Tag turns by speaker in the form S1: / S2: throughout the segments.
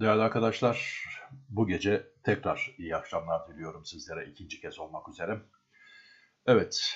S1: Değerli arkadaşlar, bu gece tekrar iyi akşamlar diliyorum sizlere ikinci kez olmak üzere. Evet,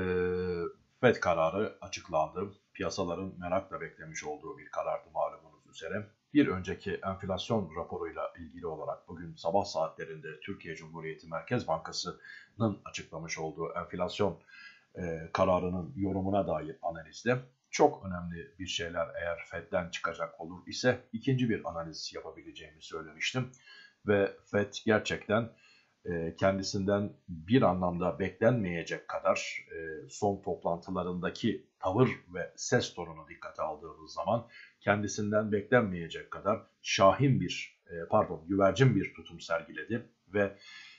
S1: FED kararı açıklandı. Piyasaların merakla beklemiş olduğu bir karardı malumunuz üzere. Bir önceki enflasyon raporuyla ilgili olarak bugün sabah saatlerinde Türkiye Cumhuriyeti Merkez Bankası'nın açıklamış olduğu enflasyon kararının yorumuna dair analizde çok önemli bir şeyler eğer FED'den çıkacak olur ise ikinci bir analiz yapabileceğimi söylemiştim. Ve FED gerçekten kendisinden bir anlamda beklenmeyecek kadar son toplantılarındaki tavır ve ses tonunu dikkate aldığımız zaman kendisinden beklenmeyecek kadar güvercin bir tutum sergiledi ve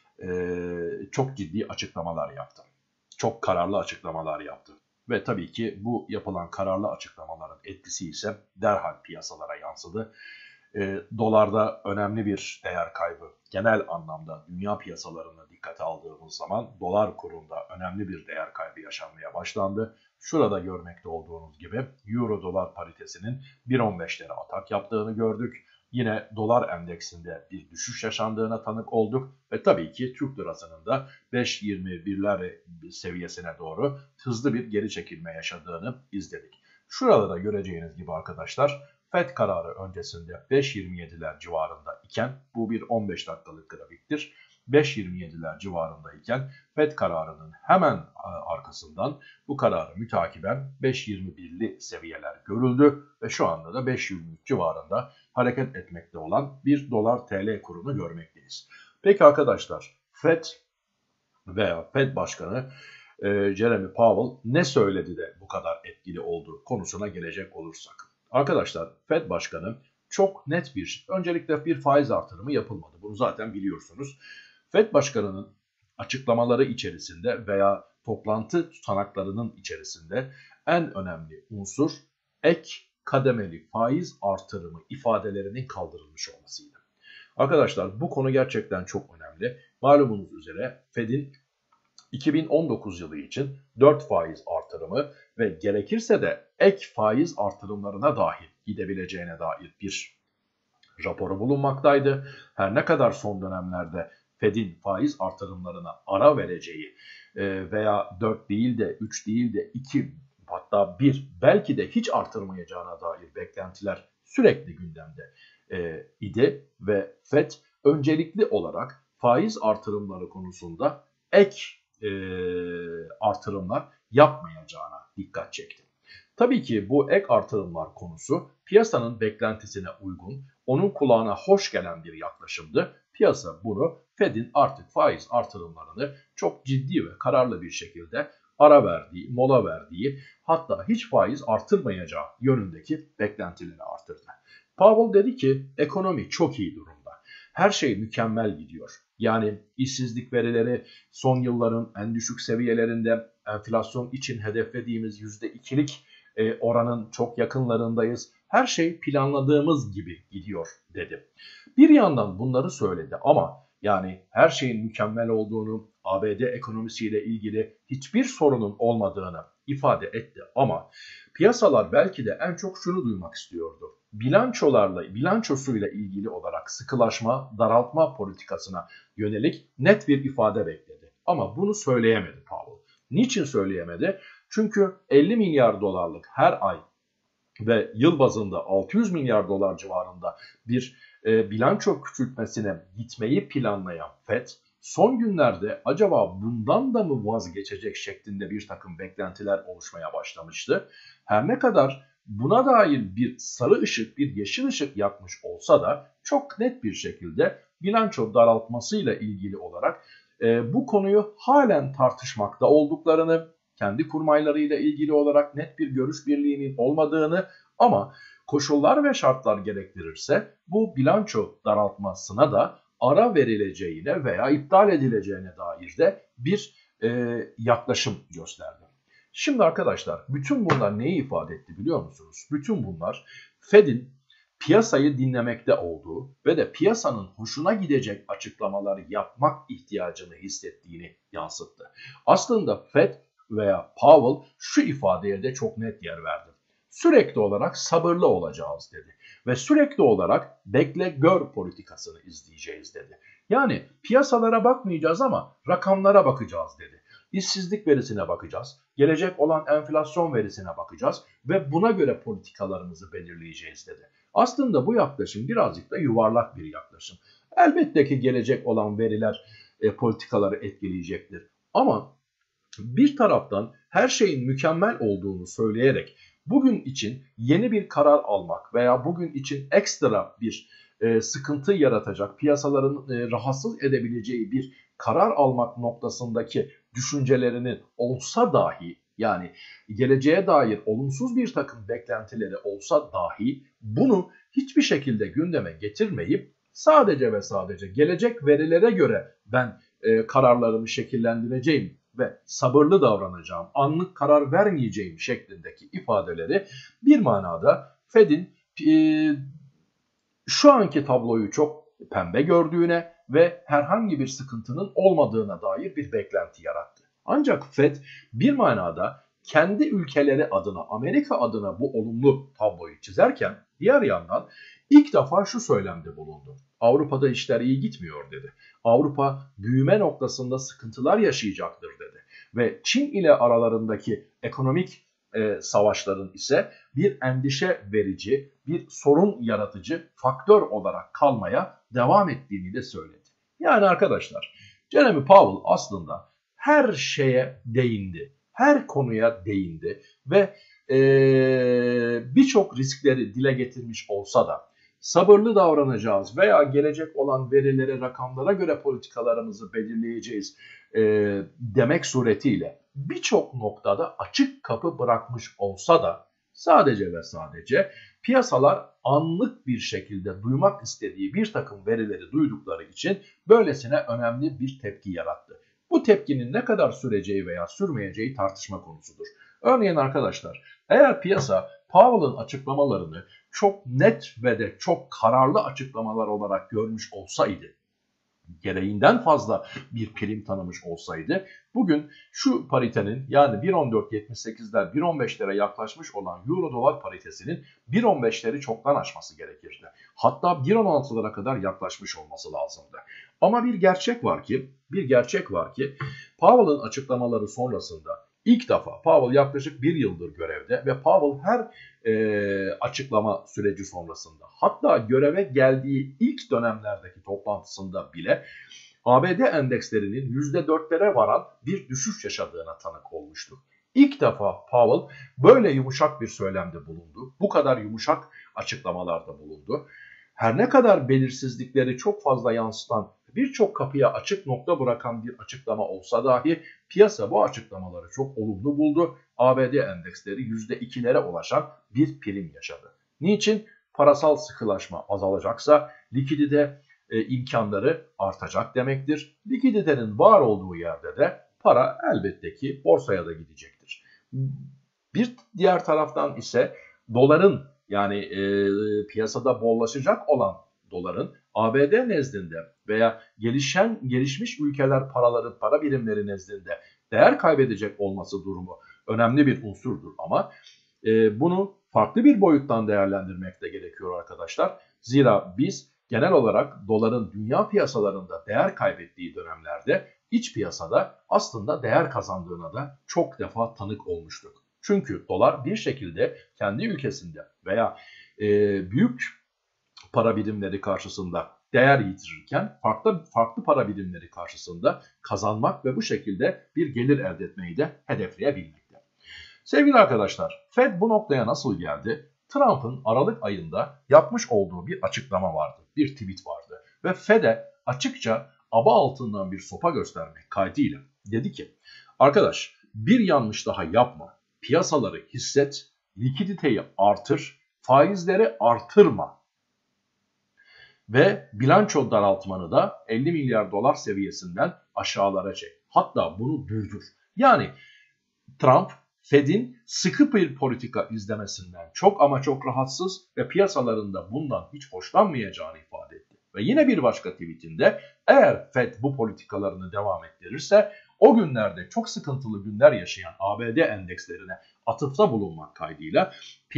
S1: çok ciddi açıklamalar yaptı. Çok kararlı açıklamalar yaptı. Ve tabii ki bu yapılan kararlı açıklamaların etkisi ise derhal piyasalara yansıdı. Dolarda önemli bir değer kaybı, genel anlamda dünya piyasalarına dikkate aldığımız zaman dolar kurunda önemli bir değer kaybı yaşanmaya başlandı. Şurada görmekte olduğunuz gibi euro dolar paritesinin 1.15'lere atak yaptığını gördük. Yine dolar endeksinde bir düşüş yaşandığına tanık olduk ve tabii ki Türk lirasının da 5.21'ler seviyesine doğru hızlı bir geri çekilme yaşadığını izledik. Şurada da göreceğiniz gibi arkadaşlar FED kararı öncesinde 5.27'ler civarında iken bu bir 15 dakikalık grafiktir. 5.27'ler civarında iken FED kararının hemen arkasından bu kararı mütakiben 5.21'li seviyeler görüldü ve şu anda da 5.23 civarında hareket etmekte olan bir dolar TL kurunu görmekteyiz. Peki arkadaşlar FED veya FED Başkanı Jeremy Powell ne söyledi de bu kadar etkili olduğu konusuna gelecek olursak. Arkadaşlar FED Başkanı çok net öncelikle bir faiz artırımı yapılmadı. Bunu zaten biliyorsunuz. FED Başkanı'nın açıklamaları içerisinde veya toplantı tutanaklarının içerisinde en önemli unsur ek kademeli faiz artırımı ifadelerinin kaldırılmış olmasıydı. Arkadaşlar bu konu gerçekten çok önemli. Malumunuz üzere FED'in 2019 yılı için 4 faiz artırımı ve gerekirse de ek faiz artırımlarına dahi gidebileceğine dair bir raporu bulunmaktaydı. Her ne kadar son dönemlerde FED'in faiz artırımlarına ara vereceği veya 4 değil de 3 değil de 2 hatta 1 belki de hiç artırmayacağına dair beklentiler sürekli gündemde idi ve FED öncelikli olarak faiz artırımları konusunda ek artırımlar yapmayacağına dikkat çekti. Tabii ki bu ek artırımlar konusu piyasanın beklentisine uygun, onun kulağına hoş gelen bir yaklaşımdı. Piyasa bunu FED'in artık faiz artırımlarını çok ciddi ve kararlı bir şekilde ara verdiği, mola verdiği, hatta hiç faiz artırmayacağı yönündeki beklentileri artırdı. Powell dedi ki ekonomi çok iyi durumda. Her şey mükemmel gidiyor. Yani işsizlik verileri son yılların en düşük seviyelerinde, enflasyon için hedeflediğimiz %2'lik oranın çok yakınlarındayız. Her şey planladığımız gibi gidiyor dedi. Bir yandan bunları söyledi ama yani her şeyin mükemmel olduğunu, ABD ekonomisiyle ilgili hiçbir sorunun olmadığını ifade etti ama piyasalar belki de en çok şunu duymak istiyordu. Bilançosuyla ilgili olarak sıkılaşma, daraltma politikasına yönelik net bir ifade bekledi. Ama bunu söyleyemedi Powell. Niçin söyleyemedi? Çünkü 50 milyar dolarlık her ay ve yıl bazında 600 milyar dolar civarında bir bilanço küçültmesine gitmeyi planlayan FED, son günlerde acaba bundan da mı vazgeçecek şeklinde bir takım beklentiler oluşmaya başlamıştı. Her ne kadar buna dair bir sarı ışık, bir yeşil ışık yakmış olsa da çok net bir şekilde bilanço daraltmasıyla ilgili olarak bu konuyu halen tartışmakta olduklarını, kendi kurmaylarıyla ilgili olarak net bir görüş birliğinin olmadığını ama koşullar ve şartlar gerektirirse bu bilanço daraltmasına da ara verileceğine veya iptal edileceğine dair de bir yaklaşım gösterdi. Şimdi arkadaşlar bütün bunlar neyi ifade etti biliyor musunuz? Bütün bunlar FED'in piyasayı dinlemekte olduğu ve de piyasanın hoşuna gidecek açıklamaları yapmak ihtiyacını hissettiğini yansıttı. Aslında FED veya Powell şu ifadeye de çok net yer verdi. Sürekli olarak sabırlı olacağız dedi. ve sürekli olarak bekle gör politikasını izleyeceğiz dedi. Yani piyasalara bakmayacağız ama rakamlara bakacağız dedi. İşsizlik verisine bakacağız, gelecek olan enflasyon verisine bakacağız ve buna göre politikalarımızı belirleyeceğiz dedi. Aslında bu yaklaşım birazcık da yuvarlak bir yaklaşım. Elbette ki gelecek olan veriler politikaları etkileyecektir. Ama bir taraftan her şeyin mükemmel olduğunu söyleyerek bugün için yeni bir karar almak veya bugün için ekstra bir sıkıntı yaratacak, piyasaların rahatsız edebileceği bir karar almak noktasındaki düşüncelerinin olsa dahi, yani geleceğe dair olumsuz bir takım beklentileri olsa dahi bunu hiçbir şekilde gündeme getirmeyip sadece ve sadece gelecek verilere göre ben kararlarımı şekillendireceğim ve sabırlı davranacağım, anlık karar vermeyeceğim şeklindeki ifadeleri bir manada Fed'in şu anki tabloyu çok pembe gördüğüne ve herhangi bir sıkıntının olmadığına dair bir beklenti yarattı. Ancak Fed bir manada kendi ülkeleri adına, Amerika adına bu olumlu tabloyu çizerken diğer yandan ilk defa şu söylemde bulundu. Avrupa'da işler iyi gitmiyor dedi. Avrupa büyüme noktasında sıkıntılar yaşayacaktır dedi. Ve Çin ile aralarındaki ekonomik savaşların ise bir endişe verici, bir sorun yaratıcı faktör olarak kalmaya devam ettiğini de söyledi. Yani arkadaşlar, Jeremy Powell aslında her şeye değindi, her konuya değindi ve birçok riskleri dile getirmiş olsa da sabırlı davranacağız veya gelecek olan verilere, rakamlara göre politikalarımızı belirleyeceğiz demek suretiyle birçok noktada açık kapı bırakmış olsa da sadece ve sadece piyasalar anlık bir şekilde duymak istediği bir takım verileri duydukları için böylesine önemli bir tepki yarattı. Bu tepkinin ne kadar süreceği veya sürmeyeceği tartışma konusudur. Örneğin arkadaşlar, eğer piyasa Powell'ın açıklamalarını çok net ve de çok kararlı açıklamalar olarak görmüş olsaydı, gereğinden fazla bir prim tanımış olsaydı, bugün şu paritenin, yani 1.1478'ler 1.15'lere yaklaşmış olan euro dolar paritesinin 1.15'leri çoktan aşması gerekirdi. Hatta 1.16'lara kadar yaklaşmış olması lazımdı. Ama bir gerçek var ki Powell'ın açıklamaları sonrasında ilk defa Powell yaklaşık bir yıldır görevde ve Powell her açıklama süreci sonrasında, hatta göreve geldiği ilk dönemlerdeki toplantısında bile ABD endekslerinin %4'lere varan bir düşüş yaşadığına tanık olmuştu. İlk defa Powell böyle yumuşak bir söylemde bulundu, bu kadar yumuşak açıklamalarda bulundu. Her ne kadar belirsizlikleri çok fazla yansıtan, birçok kapıya açık nokta bırakan bir açıklama olsa dahi piyasa bu açıklamaları çok olumlu buldu. ABD endeksleri %2'lere ulaşan bir prim yaşadı. Niçin? Parasal sıkılaşma azalacaksa likidite imkanları artacak demektir. Likiditenin var olduğu yerde de para elbette ki borsaya da gidecektir. Bir diğer taraftan ise doların, yani piyasada bollaşacak olan doların ABD nezdinde veya gelişmiş ülkeler para birimleri nezdinde değer kaybedecek olması durumu önemli bir unsurdur ama bunu farklı bir boyuttan değerlendirmek de gerekiyor arkadaşlar. Zira biz genel olarak doların dünya piyasalarında değer kaybettiği dönemlerde iç piyasada aslında değer kazandığına da çok defa tanık olmuştuk. Çünkü dolar bir şekilde kendi ülkesinde veya büyük para birimleri karşısında değer yitirirken farklı para birimleri karşısında kazanmak ve bu şekilde bir gelir elde etmeyi de hedefleyebilmekte. Sevgili arkadaşlar, Fed bu noktaya nasıl geldi? Trump'ın Aralık ayında yapmış olduğu bir açıklama vardı, bir tweet vardı ve Fed'e açıkça aba altından bir sopa göstermek kaydıyla dedi ki, arkadaş bir yanlış daha yapma, piyasaları hisset, likiditeyi artır, faizleri artırma ve bilanço daraltmanı da 50 milyar dolar seviyesinden aşağılara çek. Hatta bunu durdur. Yani Trump, Fed'in sıkı bir politika izlemesinden çok ama çok rahatsız ve piyasalarında bundan hiç hoşlanmayacağını ifade etti. Ve yine bir başka tweetinde eğer Fed bu politikalarını devam ettirirse o günlerde çok sıkıntılı günler yaşayan ABD endekslerine atıfta bulunmak kaydıyla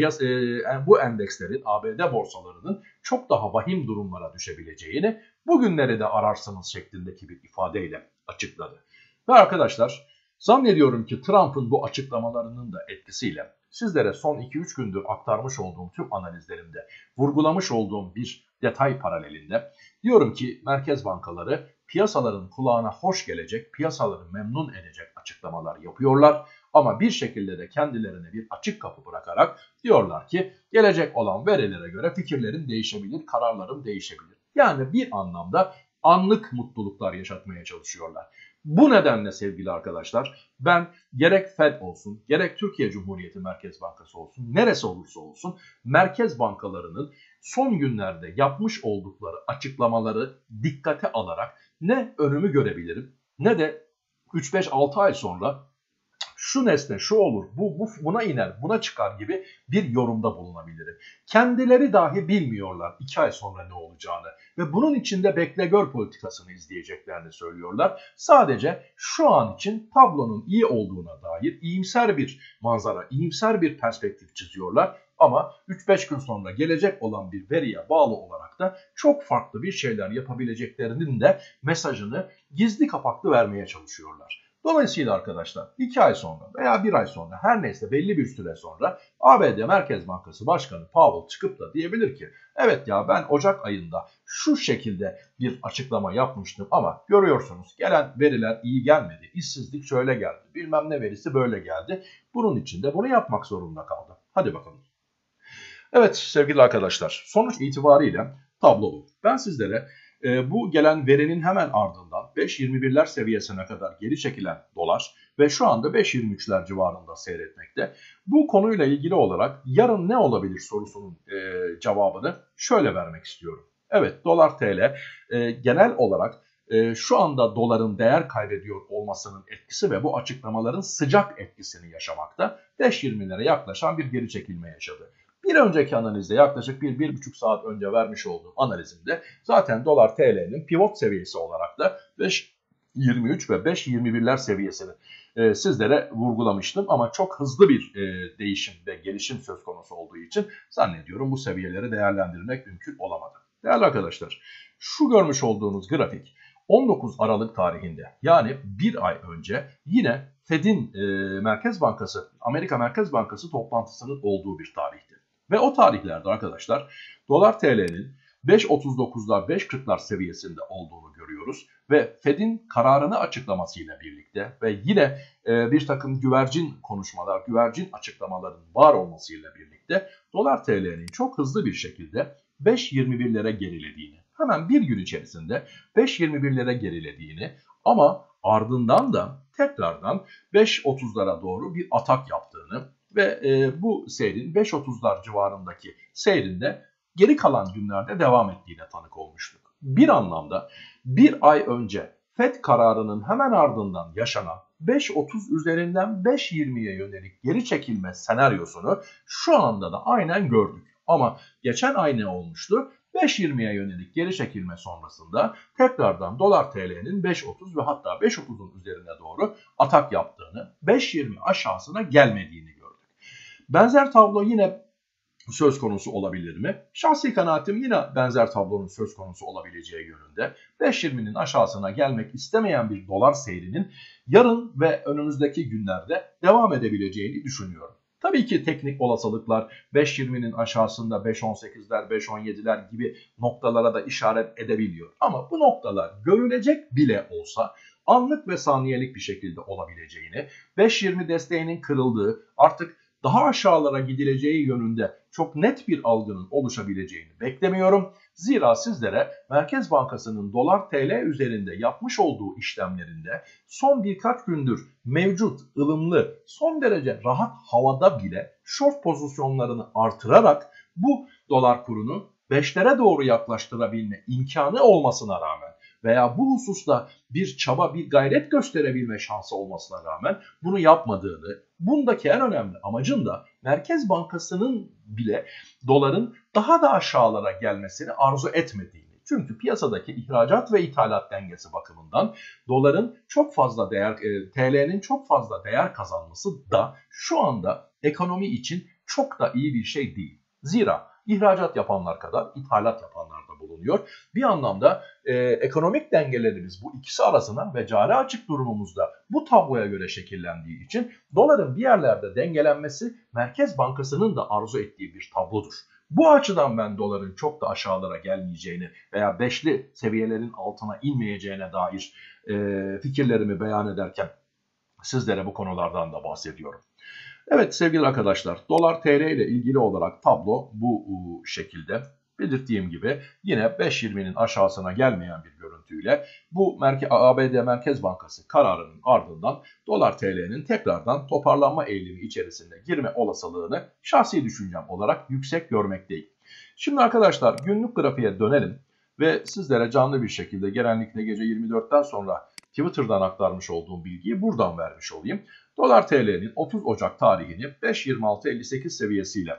S1: bu endekslerin, ABD borsalarının çok daha vahim durumlara düşebileceğini bugünleri de ararsınız şeklindeki bir ifadeyle açıkladı. Ve arkadaşlar zannediyorum ki Trump'ın bu açıklamalarının da etkisiyle sizlere son 2-3 gündür aktarmış olduğum tüm analizlerimde vurgulamış olduğum bir detay paralelinde diyorum ki merkez bankaları piyasaların kulağına hoş gelecek, piyasaları memnun edecek açıklamalar yapıyorlar. Ama bir şekilde de kendilerine bir açık kapı bırakarak diyorlar ki gelecek olan verilere göre fikirlerim değişebilir, kararlarım değişebilir. Yani bir anlamda anlık mutluluklar yaşatmaya çalışıyorlar. Bu nedenle sevgili arkadaşlar ben gerek Fed olsun, gerek Türkiye Cumhuriyeti Merkez Bankası olsun, neresi olursa olsun merkez bankalarının son günlerde yapmış oldukları açıklamaları dikkate alarak ne önümü görebilirim ne de 3-5-6 ay sonra şu nesne şu olur, buna iner, buna çıkar gibi bir yorumda bulunabilirim. Kendileri dahi bilmiyorlar 2 ay sonra ne olacağını ve bunun içinde bekle gör politikasını izleyeceklerini söylüyorlar. Sadece şu an için tablonun iyi olduğuna dair iyimser bir manzara, iyimser bir perspektif çiziyorlar. Ama 3-5 gün sonra gelecek olan bir veriye bağlı olarak da çok farklı bir şeyler yapabileceklerinin de mesajını gizli kapaklı vermeye çalışıyorlar. Dolayısıyla arkadaşlar 2 ay sonra veya 1 ay sonra her neyse belli bir süre sonra ABD Merkez Bankası Başkanı Powell çıkıp da diyebilir ki evet ya ben Ocak ayında şu şekilde bir açıklama yapmıştım ama görüyorsunuz gelen veriler iyi gelmedi. İşsizlik şöyle geldi, bilmem ne verisi böyle geldi. Bunun için de bunu yapmak zorunda kaldı. Hadi bakalım. Evet sevgili arkadaşlar sonuç itibariyle tablo bu. Ben sizlere bu gelen verinin hemen ardından 5.21'ler seviyesine kadar geri çekilen dolar ve şu anda 5.23'ler civarında seyretmekte. Bu konuyla ilgili olarak yarın ne olabilir sorusunun cevabını şöyle vermek istiyorum. Evet dolar TL genel olarak şu anda doların değer kaybediyor olmasının etkisi ve bu açıklamaların sıcak etkisini yaşamakta 5.20'lere yaklaşan bir geri çekilme yaşadı. Bir önceki analizde yaklaşık 1-1,5 saat önce vermiş olduğum analizimde zaten dolar TL'nin pivot seviyesi olarak da 5.23 ve 5.21'ler seviyesini sizlere vurgulamıştım. Ama çok hızlı bir değişim ve gelişim söz konusu olduğu için zannediyorum bu seviyeleri değerlendirmek mümkün olamadı. Değerli arkadaşlar şu görmüş olduğunuz grafik 19 Aralık tarihinde yani bir ay önce yine Fed'in Merkez Bankası, Amerika Merkez Bankası toplantısının olduğu bir tarihti. Ve o tarihlerde arkadaşlar dolar TL'nin 5.39'lar 5.40'lar seviyesinde olduğunu görüyoruz. Ve Fed'in kararını açıklamasıyla birlikte ve yine bir takım güvercin konuşmalar, güvercin açıklamaların var olmasıyla birlikte dolar TL'nin çok hızlı bir şekilde 5.21'lere gerilediğini, hemen bir gün içerisinde 5.21'lere gerilediğini ama ardından da tekrardan 5.30'lara doğru bir atak yaptığını ve bu seyrin 5.30'lar civarındaki seyrinde geri kalan günlerde devam ettiğine tanık olmuştuk. Bir anlamda bir ay önce Fed kararının hemen ardından yaşanan 5.30 üzerinden 5.20'ye yönelik geri çekilme senaryosunu şu anda da aynen gördük. Ama geçen ay ne olmuştu? 5.20'ye yönelik geri çekilme sonrasında tekrardan dolar TL'nin 5.30 ve hatta 5.30'un üzerine doğru atak yaptığını, 5.20 aşağısına gelmediğini gördük. Benzer tablo yine söz konusu olabilir mi? Şahsi kanaatim yine benzer tablonun söz konusu olabileceği yönünde. 5.20'nin aşağısına gelmek istemeyen bir dolar seyrinin yarın ve önümüzdeki günlerde devam edebileceğini düşünüyorum. Tabii ki teknik olasılıklar 5.20'nin aşağısında 5.18'ler, 5.17'ler gibi noktalara da işaret edebiliyor. Ama bu noktalar görülecek bile olsa anlık ve saniyelik bir şekilde olabileceğini, 5.20 desteğinin kırıldığı, artık daha aşağılara gidileceği yönünde çok net bir algının oluşabileceğini beklemiyorum. Zira sizlere Merkez Bankası'nın dolar TL üzerinde yapmış olduğu işlemlerinde son birkaç gündür mevcut, ılımlı, son derece rahat havada bile short pozisyonlarını artırarak bu dolar kurunu 5'lere doğru yaklaştırabilme imkanı olmasına rağmen veya bu hususta bir çaba, bir gayret gösterebilme şansı olmasına rağmen bunu yapmadığını, bundaki en önemli amacın da Merkez Bankası'nın bile doların daha da aşağılara gelmesini arzu etmediğini. Çünkü piyasadaki ihracat ve ithalat dengesi bakımından doların çok fazla TL'nin çok fazla değer kazanması da şu anda ekonomi için çok da iyi bir şey değil. Zira ihracat yapanlar kadar ithalat yapanlar da bulunuyor. Bir anlamda ekonomik dengelerimiz bu ikisi arasına ve cari açık durumumuzda bu tabloya göre şekillendiği için doların bir yerlerde dengelenmesi Merkez Bankası'nın da arzu ettiği bir tablodur. Bu açıdan ben doların çok da aşağılara gelmeyeceğini veya beşli seviyelerin altına inmeyeceğine dair fikirlerimi beyan ederken sizlere bu konulardan da bahsediyorum. Evet sevgili arkadaşlar, dolar TL ile ilgili olarak tablo bu şekilde. Belirttiğim gibi yine 5.20'nin aşağısına gelmeyen bir görüntüyle bu ABD Merkez Bankası kararının ardından dolar TL'nin tekrardan toparlanma eğilimi içerisinde girme olasılığını şahsi düşüncem olarak yüksek görmekteyim. Şimdi arkadaşlar günlük grafiğe dönelim ve sizlere canlı bir şekilde genellikle gece 24'ten sonra Twitter'dan aktarmış olduğum bilgiyi buradan vermiş olayım. Dolar TL'nin 30 Ocak tarihini 5.26.58 seviyesiyle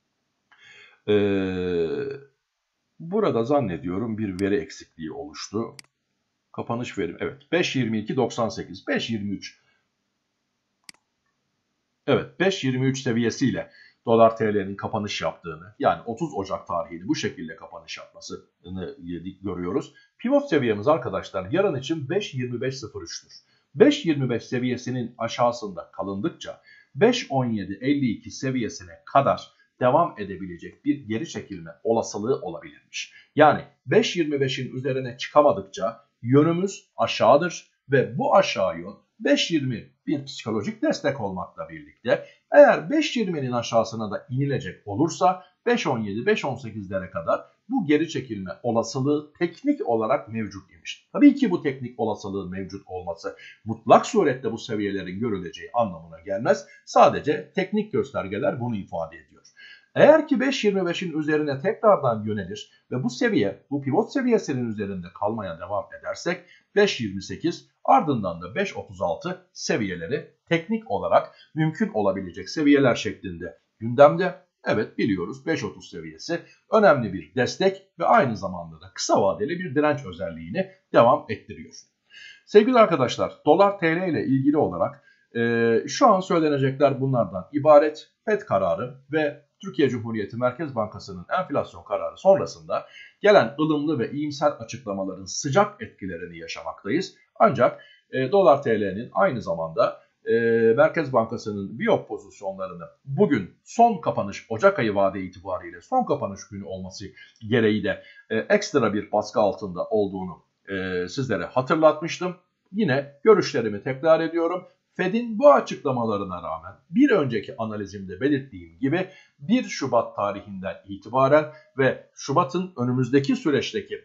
S1: burada zannediyorum bir veri eksikliği oluştu. Kapanış verim evet 5.22.98 5.23 evet 5.23 seviyesiyle dolar TL'nin kapanış yaptığını yani 30 Ocak tarihini bu şekilde kapanış yapmasını görüyoruz. Pivot seviyemiz arkadaşlar yarın için 5.25.03'tür. 5.25 seviyesinin aşağısında kalındıkça 5.17.52 seviyesine kadar devam edebilecek bir geri çekilme olasılığı olabilirmiş. Yani 5.25'in üzerine çıkamadıkça yönümüz aşağıdır ve bu aşağı yön 5.20 bir psikolojik destek olmakla birlikte eğer 5.20'nin aşağısına da inilecek olursa 5.17-5.18'lere kadar bu geri çekilme olasılığı teknik olarak mevcut imiş. Tabii ki bu teknik olasılığın mevcut olması mutlak surette bu seviyelerin görüleceği anlamına gelmez. Sadece teknik göstergeler bunu ifade ediyor. Eğer ki 5.25'in üzerine tekrardan yönelir ve bu seviye, bu pivot seviyesinin üzerinde kalmaya devam edersek 5.28 ardından da 5.36 seviyeleri teknik olarak mümkün olabilecek seviyeler şeklinde gündemde. Evet biliyoruz 5.30 seviyesi önemli bir destek ve aynı zamanda da kısa vadeli bir direnç özelliğini devam ettiriyor. Sevgili arkadaşlar dolar TL ile ilgili olarak şu an söylenecekler bunlardan ibaret. FED kararı ve Türkiye Cumhuriyeti Merkez Bankası'nın enflasyon kararı sonrasında gelen ılımlı ve iyimser açıklamaların sıcak etkilerini yaşamaktayız. Ancak dolar TL'nin aynı zamanda Merkez Bankası'nın biop pozisyonlarını bugün son kapanış Ocak ayı vade itibariyle son kapanış günü olması gereği de ekstra bir baskı altında olduğunu sizlere hatırlatmıştım. Yine görüşlerimi tekrar ediyorum. Fed'in bu açıklamalarına rağmen bir önceki analizimde belirttiğim gibi 1 Şubat tarihinden itibaren ve Şubat'ın önümüzdeki süreçteki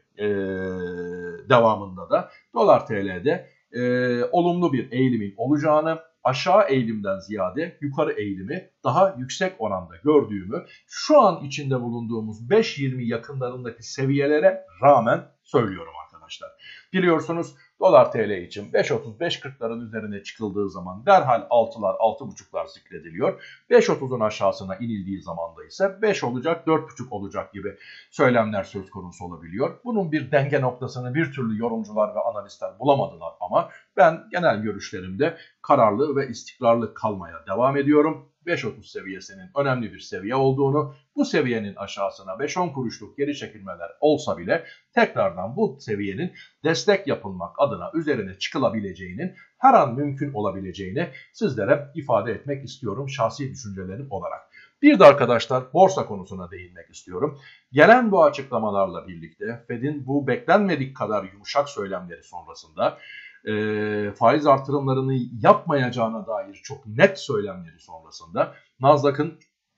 S1: devamında da dolar TL'de olumlu bir eğilimin olacağını, aşağı eğilimden ziyade yukarı eğilimi daha yüksek oranda gördüğümü şu an içinde bulunduğumuz 5.20 yakınlarındaki seviyelere rağmen söylüyorum arkadaşlar. Biliyorsunuz dolar TL için 5.30-5.40'ların üzerine çıkıldığı zaman derhal 6'lar 6.5'lar zikrediliyor. 5.30'un aşağısına inildiği zaman da ise 5 olacak 4.5 olacak gibi söylemler söz konusu olabiliyor. Bunun bir denge noktasını bir türlü yorumcular ve analistler bulamadılar ama ben genel görüşlerimde kararlı ve istikrarlı kalmaya devam ediyorum. 5.30 seviyesinin önemli bir seviye olduğunu, bu seviyenin aşağısına 5-10 kuruşluk geri çekilmeler olsa bile tekrardan bu seviyenin destek yapılmak adına üzerine çıkılabileceğinin her an mümkün olabileceğini sizlere ifade etmek istiyorum şahsi düşüncelerim olarak. Bir de arkadaşlar borsa konusuna değinmek istiyorum. Gelen bu açıklamalarla birlikte Fed'in bu beklenmedik kadar yumuşak söylemleri sonrasında faiz artırımlarını yapmayacağına dair çok net söylemleri sonrasında Nasdaq'ın,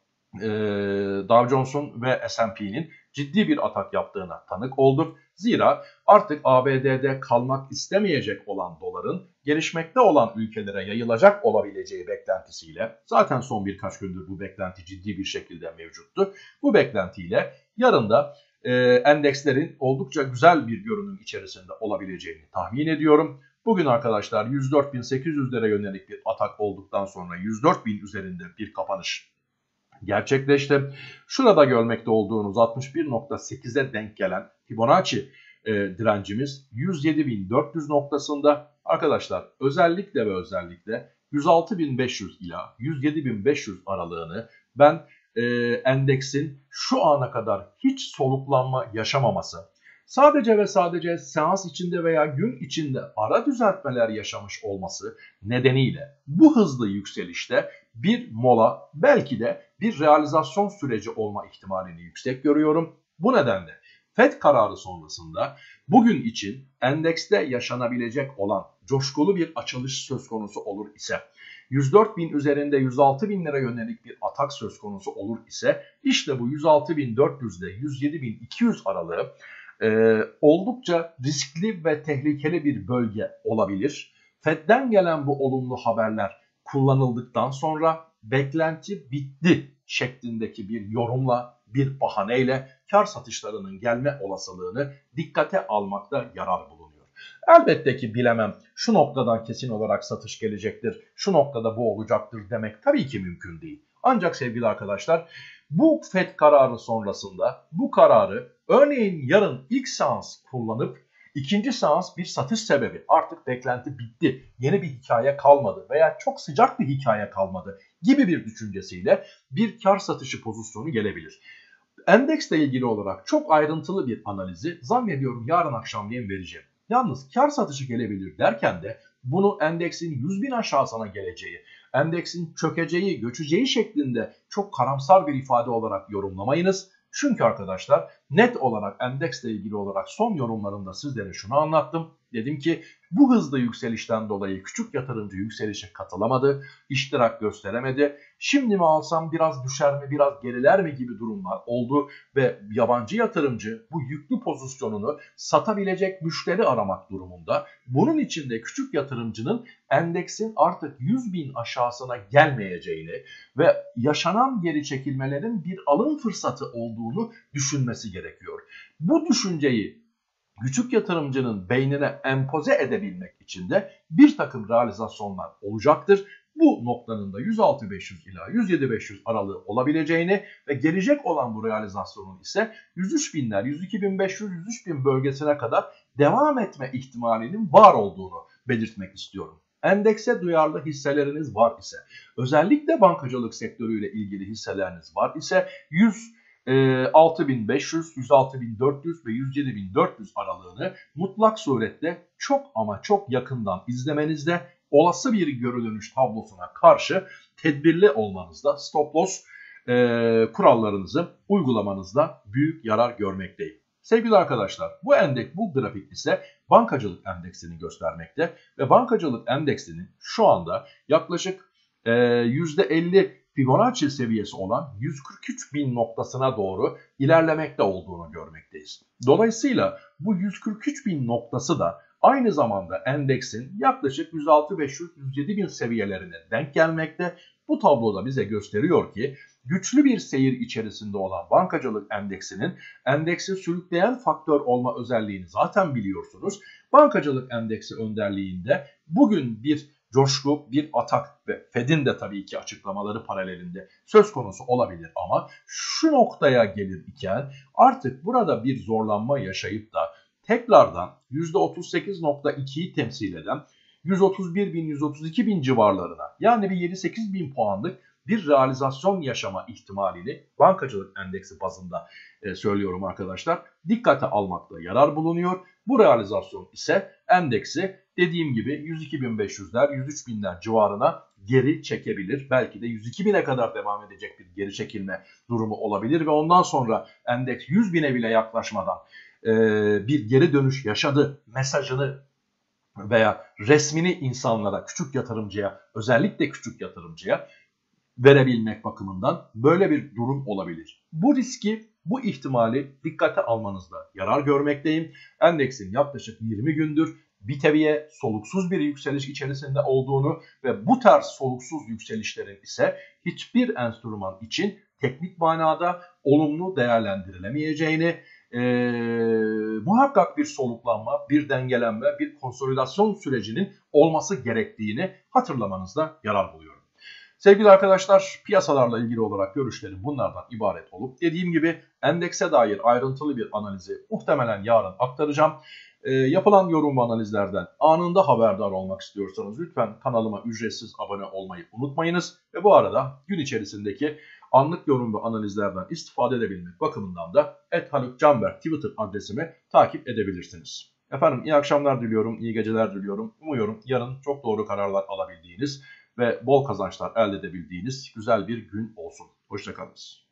S1: Dow Jones'un ve S&P'nin ciddi bir atak yaptığına tanık olduk. Zira artık ABD'de kalmak istemeyecek olan doların gelişmekte olan ülkelere yayılacak olabileceği beklentisiyle zaten son birkaç gündür bu beklenti ciddi bir şekilde mevcuttu. Bu beklentiyle yarın da endekslerin oldukça güzel bir görünüm içerisinde olabileceğini tahmin ediyorum. Bugün arkadaşlar 104.800'lere yönelik bir atak olduktan sonra 104.000 üzerinde bir kapanış gerçekleşti. Şurada görmekte olduğunuz 61.8'e denk gelen Fibonacci direncimiz 107.400 noktasında. Arkadaşlar özellikle ve özellikle 106.500 ila 107.500 aralığını ben endeksin şu ana kadar hiç soluklanma yaşamaması, sadece ve sadece seans içinde veya gün içinde ara düzeltmeler yaşamış olması nedeniyle bu hızlı yükselişte bir mola, belki de bir realizasyon süreci olma ihtimalini yüksek görüyorum. Bu nedenle FED kararı sonrasında bugün için endekste yaşanabilecek olan coşkulu bir açılış söz konusu olur ise, 104.000 üzerinde 106.000 lira yönelik bir atak söz konusu olur ise, işte bu 106.400 ile 107.200 aralığı oldukça riskli ve tehlikeli bir bölge olabilir. FED'den gelen bu olumlu haberler kullanıldıktan sonra beklenti bitti şeklindeki bir yorumla, bir bahaneyle kar satışlarının gelme olasılığını dikkate almakta yarar bulunuyor. Elbette ki bilemem, şu noktadan kesin olarak satış gelecektir, şu noktada bu olacaktır demek tabii ki mümkün değil. Ancak sevgili arkadaşlar, bu FED kararı sonrasında bu kararı örneğin yarın ilk seans kullanıp ikinci seans bir satış sebebi, artık beklenti bitti, yeni bir hikaye kalmadı veya çok sıcak bir hikaye kalmadı gibi bir düşüncesiyle bir kar satışı pozisyonu gelebilir. Endeksle ilgili olarak çok ayrıntılı bir analizi zannediyorum yarın akşamleyin vereceğim. Yalnız kar satışı gelebilir derken de bunu endeksin 100.000 aşağısına geleceği, endeksin çökeceği, göçeceği şeklinde çok karamsar bir ifade olarak yorumlamayınız. Çünkü arkadaşlar net olarak endeksle ilgili olarak son yorumlarımda sizlere şunu anlattım. Dedim ki bu hızlı yükselişten dolayı küçük yatırımcı yükselişe katılamadı, iştirak gösteremedi. Şimdi mi alsam biraz düşer mi, biraz geriler mi gibi durumlar oldu ve yabancı yatırımcı bu yüklü pozisyonunu satabilecek müşteri aramak durumunda. Bunun için de küçük yatırımcının endeksin artık 100.000 aşağısına gelmeyeceğini ve yaşanan geri çekilmelerin bir alım fırsatı olduğunu düşünmesi gerekiyor. Bu düşünceyi küçük yatırımcının beynine empoze edebilmek için de bir takım realizasyonlar olacaktır. Bu noktanın da 106.500 ila 107.500 aralığı olabileceğini ve gelecek olan bu realizasyonun ise 103.000'ler, 102.500, 103.000 bölgesine kadar devam etme ihtimalinin var olduğunu belirtmek istiyorum. Endekse duyarlı hisseleriniz var ise, özellikle bankacılık sektörüyle ilgili hisseleriniz var ise 106.500, 106.400 ve 107.400 aralığını mutlak surette çok ama çok yakından izlemenizde, olası bir geri dönüş tablosuna karşı tedbirli olmanızda, stop loss kurallarınızı uygulamanızda büyük yarar görmekteyim. Sevgili arkadaşlar, bu grafik ise bankacılık endeksini göstermekte ve bankacılık endeksinin şu anda yaklaşık %50 Fibonacci seviyesi olan 143.000 noktasına doğru ilerlemekte olduğunu görmekteyiz. Dolayısıyla bu 143.000 noktası da aynı zamanda endeksin yaklaşık 106.500-107.000 seviyelerine denk gelmekte. Bu tabloda bize gösteriyor ki güçlü bir seyir içerisinde olan bankacılık endeksinin endeksi sürükleyen faktör olma özelliğini zaten biliyorsunuz. Bankacılık endeksi önderliğinde bugün bir coşku, bir atak ve FED'in de tabii ki açıklamaları paralelinde söz konusu olabilir ama şu noktaya gelir iken artık burada bir zorlanma yaşayıp da tekrardan %38.2'yi temsil eden 131.000, 132.000 civarlarına, yani bir 7-8.000 puanlık bir realizasyon yaşama ihtimalini bankacılık endeksi bazında söylüyorum arkadaşlar, dikkate almakta yarar bulunuyor. Bu realizasyon ise endeksi dediğim gibi 102.500'ler, 103.000'ler civarına geri çekebilir. Belki de 102.000'e kadar devam edecek bir geri çekilme durumu olabilir ve ondan sonra endeks 100.000'e bile yaklaşmadan bir geri dönüş yaşadı mesajını veya resmini insanlara, küçük yatırımcıya, özellikle küçük yatırımcıya verebilmek bakımından böyle bir durum olabilir. Bu riski, bu ihtimali dikkate almanızda yarar görmekteyim. Endeksin yaklaşık 20 gündür biteviye soluksuz bir yükseliş içerisinde olduğunu ve bu tarz soluksuz yükselişlerin ise hiçbir enstrüman için teknik manada olumlu değerlendirilemeyeceğini, muhakkak bir soluklanma, bir dengelenme, bir konsolidasyon sürecinin olması gerektiğini hatırlamanızda yarar buluyorum. Sevgili arkadaşlar, piyasalarla ilgili olarak görüşlerim bunlardan ibaret olup dediğim gibi endekse dair ayrıntılı bir analizi muhtemelen yarın aktaracağım. Yapılan yorum ve analizlerden anında haberdar olmak istiyorsanız lütfen kanalıma ücretsiz abone olmayı unutmayınız. Ve bu arada gün içerisindeki anlık yorum ve analizlerden istifade edebilmek bakımından da @halukcanber Twitter adresimi takip edebilirsiniz. Efendim iyi akşamlar diliyorum, iyi geceler diliyorum. Umuyorum yarın çok doğru kararlar alabildiğiniz ve bol kazançlar elde edebildiğiniz güzel bir gün olsun. Hoşça kalınız.